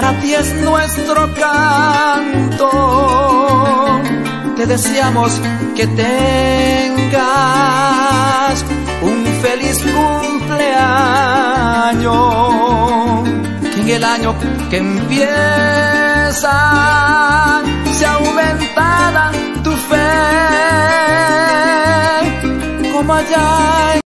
para ti es nuestro canto. Te deseamos que tengas un feliz cumpleaños, que en el año que empieza sea aumentada tu fe, como allá